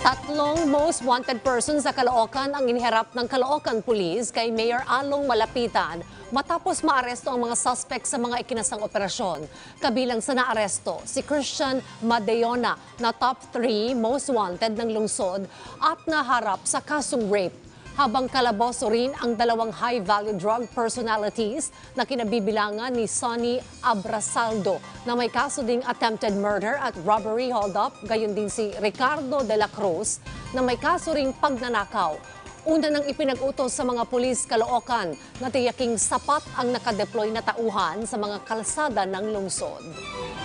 Tatlong most wanted persons sa Caloocan ang iniharap ng Caloocan Police kay Mayor Along Malapitan matapos maaresto ang mga suspect sa mga ikinasang operasyon. Kabilang sa naaresto si Christian Madeona na top 3 most wanted ng lungsod at naharap sa kasong rape. Habang kalaboso rin ang dalawang high-value drug personalities na kinabibilangan ni Sonny Abrasaldo na may kaso ding attempted murder at robbery hold-up, gayon din si Ricardo de la Cruz na may kaso ring pagnanakaw. Una nang ipinag-utos sa mga pulis Caloocan na tiyaking sapat ang nakadeploy na tauhan sa mga kalsada ng lungsod.